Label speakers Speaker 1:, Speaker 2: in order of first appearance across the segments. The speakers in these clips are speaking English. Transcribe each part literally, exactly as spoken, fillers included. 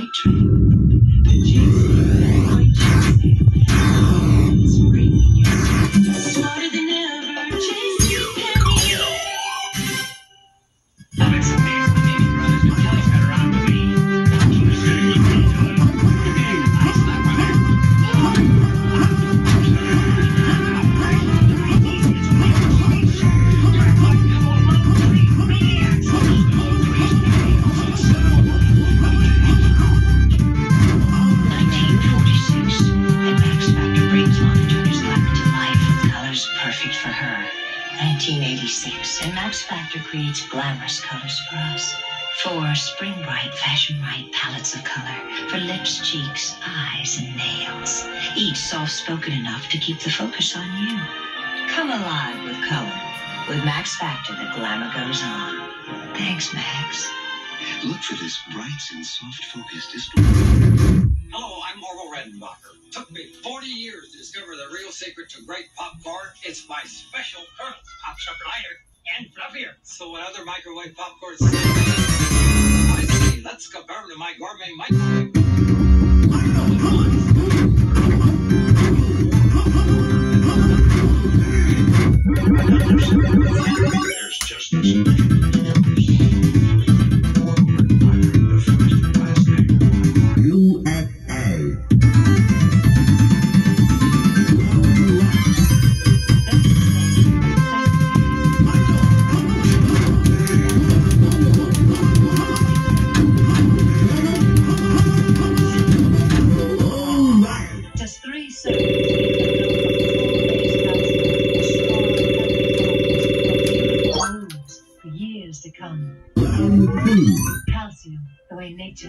Speaker 1: freight train. The Jinxie White Jinxie. Spring in your step. Smarter than ever. Chasing pennies. That's amazing, baby brothers. But Kelly's got her on with me. Keep saying the meantime. I slap my head. nineteen forty-six, and Max Factor brings Lana Turner's glamour to life with colors perfect for her. nineteen eighty-six, and Max Factor creates glamorous colors for us. Four spring bright, fashion right palettes of color for lips, cheeks, eyes, and nails. Each soft-spoken enough to keep the focus on you. Come alive with color. With Max Factor, the glamour goes on. Thanks, Max.
Speaker 2: Look for this bright and soft-focused display.
Speaker 3: Hello, I'm Orville Redenbacher. Took me forty years to discover the real secret to great popcorn. It's my special kernel. Pops up lighter and fluffier. So when other microwave popcorns say, I say, let's compare them to my gourmet microwave. I know it was.
Speaker 2: There's just a solution. U S A.
Speaker 1: Just three seconds. For years to come. Calcium, the way nature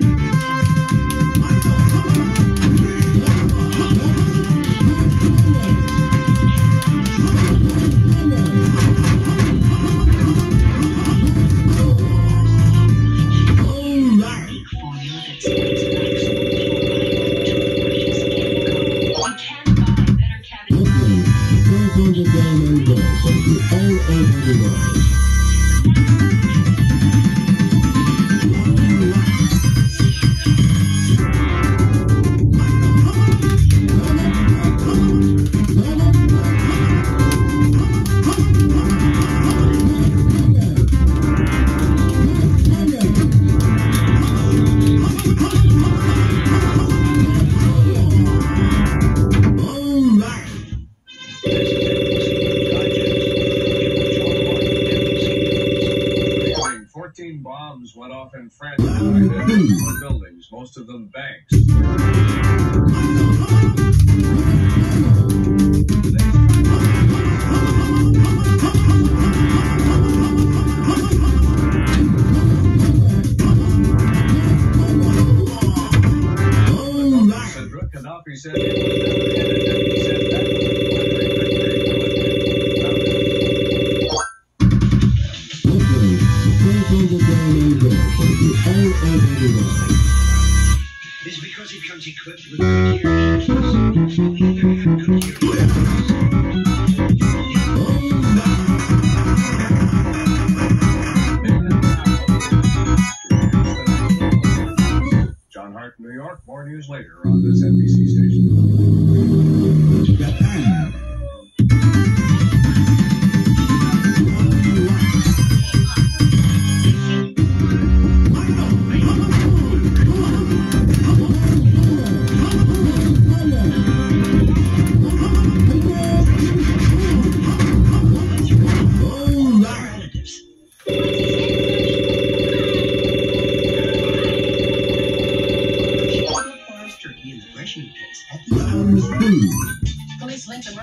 Speaker 1: formula that supports
Speaker 4: fourteen bombs went off in France tonight at four buildings, most of them banks. Cedric Gaddafi said he would never hit it, and he said that was
Speaker 2: It's because it comes equipped with good hearing aids. We either have good hearing
Speaker 4: John Hart, New York. More news later on this N B C station.
Speaker 2: Japan.
Speaker 1: Police linked the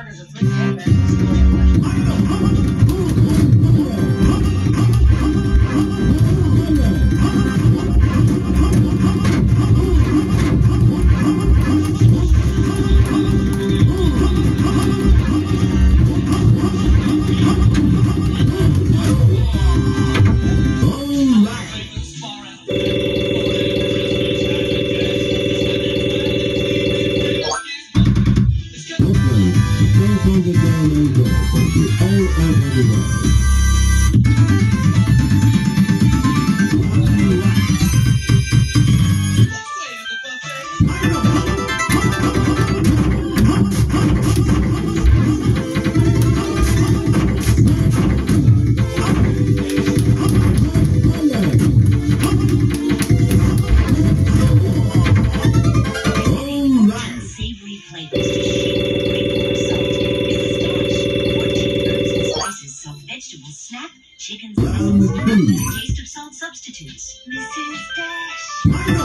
Speaker 1: substitutes. Missus Dash.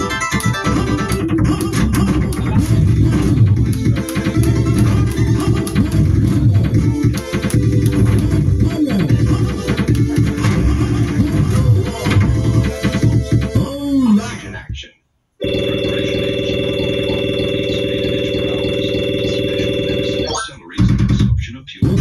Speaker 4: Oxygen action. Preparation age eight inch per hours. Special medicine accelerates the absorption of fuel.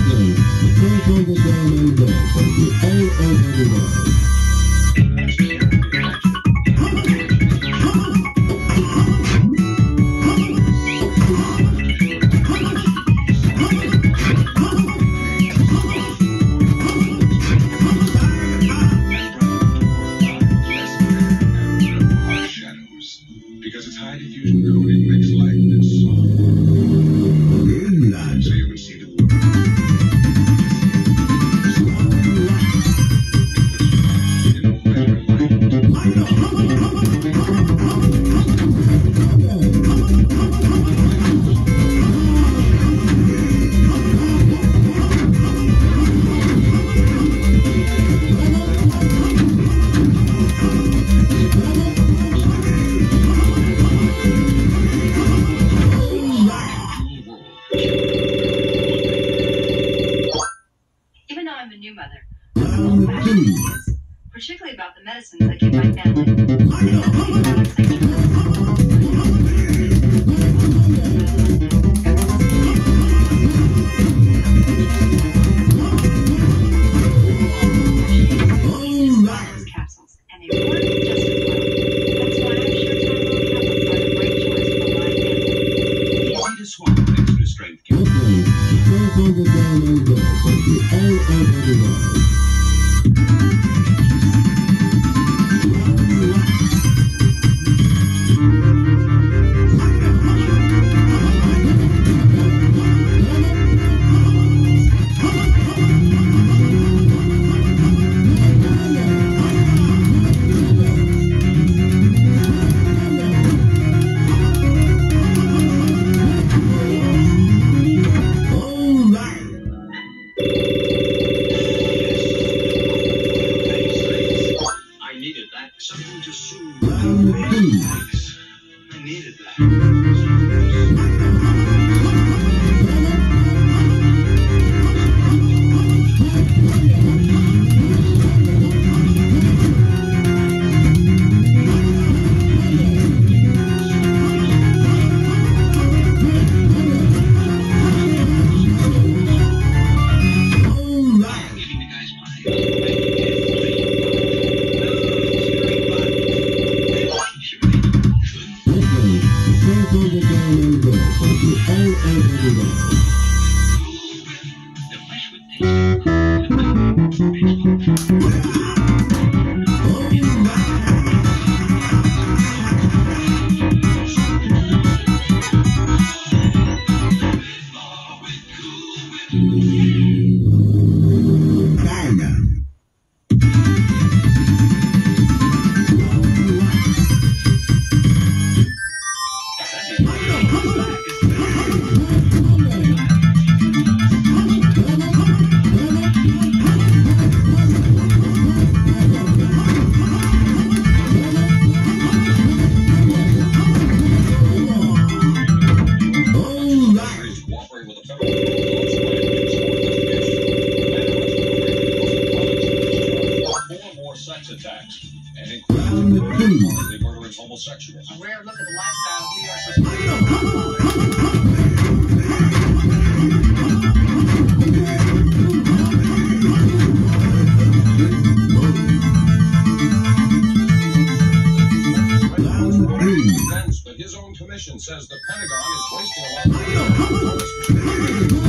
Speaker 4: Because its high diffusion coating makes light and soft. So you can see the water.
Speaker 5: Even though I'm a new mother, I'm old-fashioned ideas, particularly about the medicines I give my family. These capsules, and they work just as well. That's why I'm sure Tylenol tablets are a great choice for my family.
Speaker 4: Easy to swallow extra strength capsules. I needed that. Something to soothe. Thanks. I needed that. I'm giving you guys mine. The flesh would taste cooperate with the federal four more sex attacks and including murdering homosexuals.
Speaker 5: A rare look at the lifestyle of New York's
Speaker 4: But his own commission says the Pentagon is wasting a lot of money.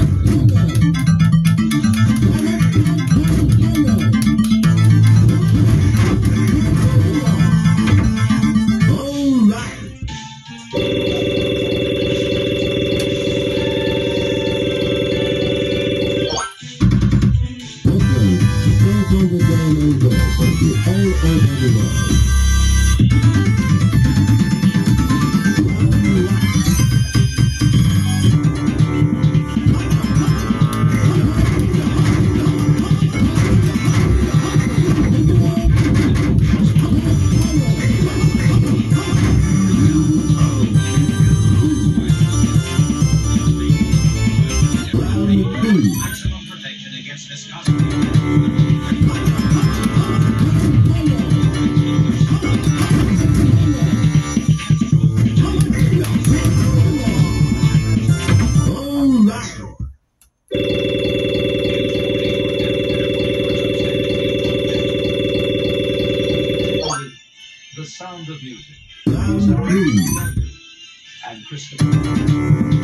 Speaker 4: The Sound of Music. And Christopher.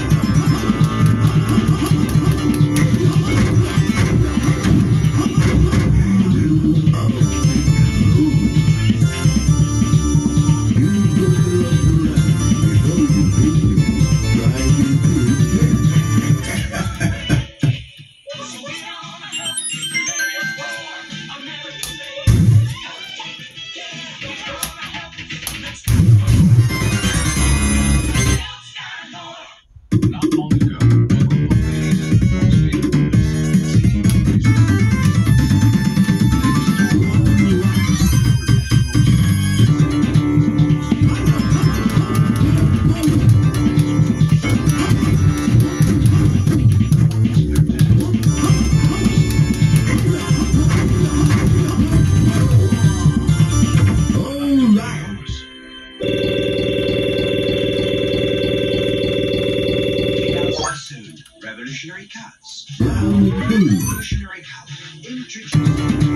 Speaker 4: Revolutionary Cuts. Revolutionary Cuts. Introducing.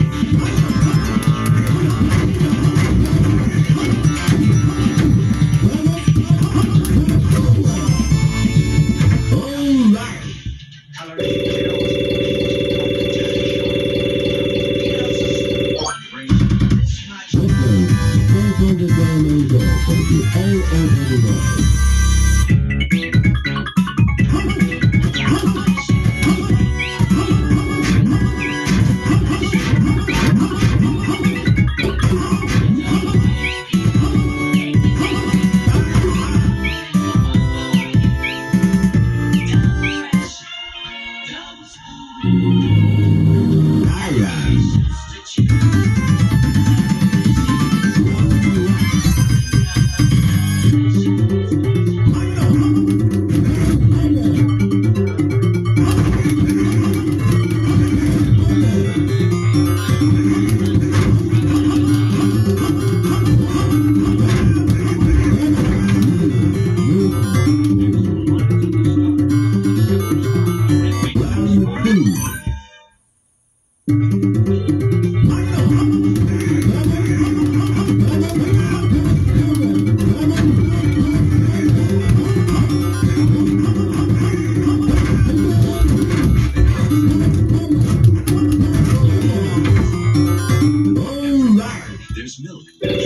Speaker 4: There's milk.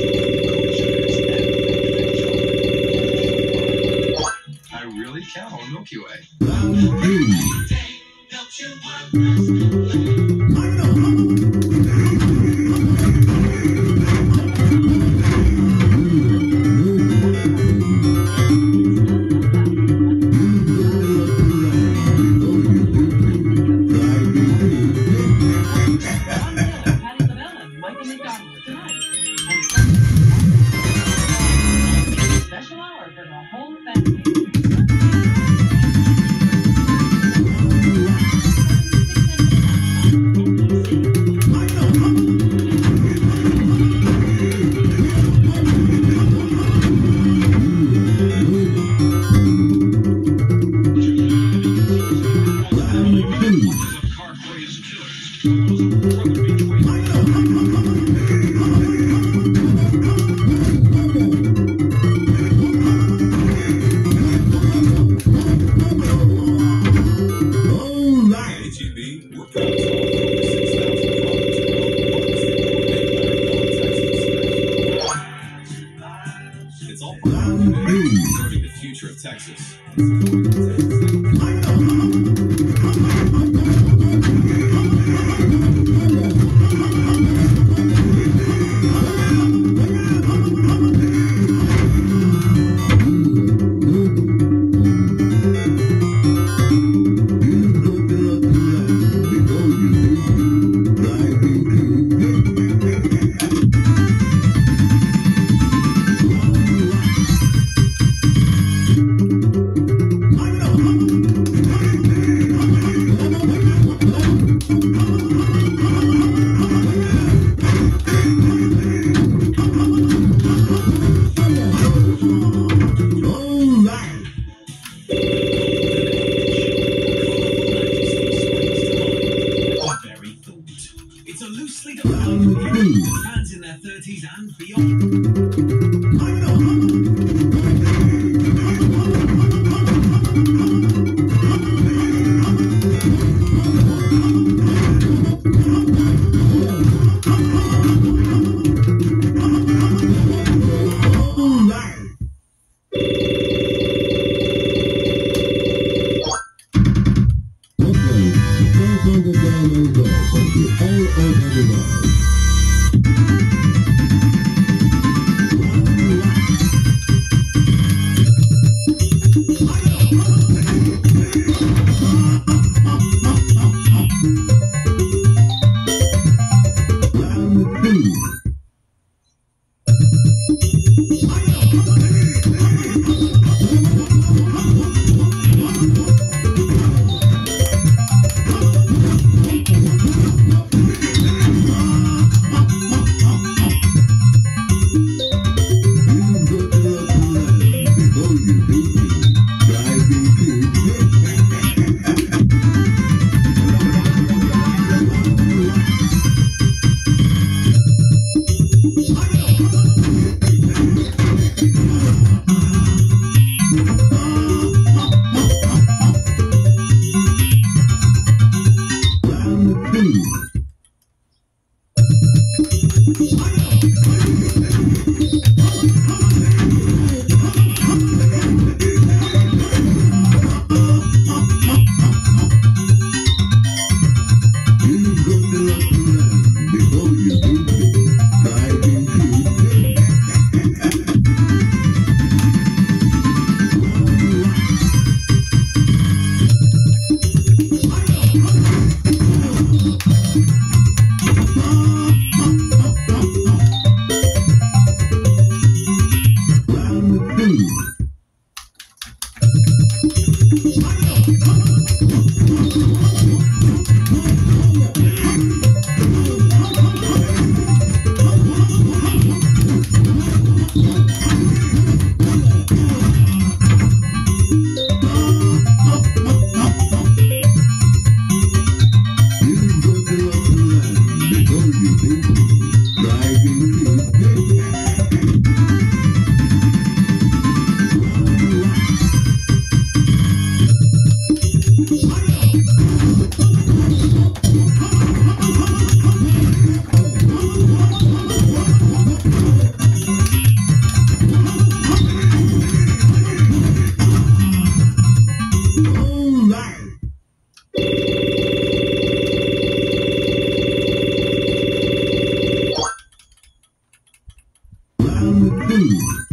Speaker 4: I really count on Milky Way.
Speaker 5: Special hour for the whole family.
Speaker 6: It's all part of preserving the future of Texas.
Speaker 7: I know.
Speaker 2: and beyond.
Speaker 7: Round two.